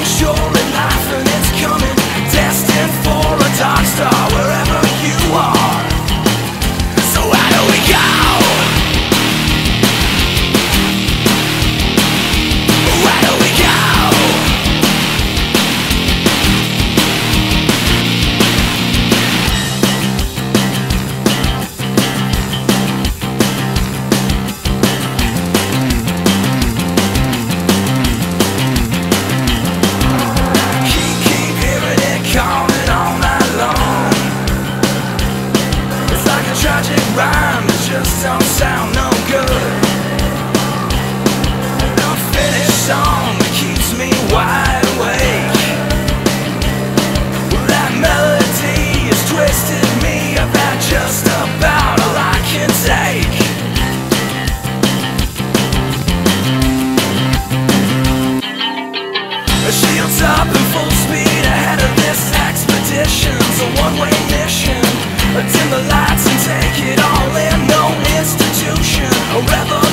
surely life and it's coming, destined for a dark star wherever you are. So how do we go? Where do we go? Tragic rhyme that just don't sound no good. An unfinished song that keeps me wide awake. Well, that melody has twisted me about just about all I can take. Shields up in full speed ahead of this expedition's a one-way mission. Dim the lights and take it all in. No institution, a revolution.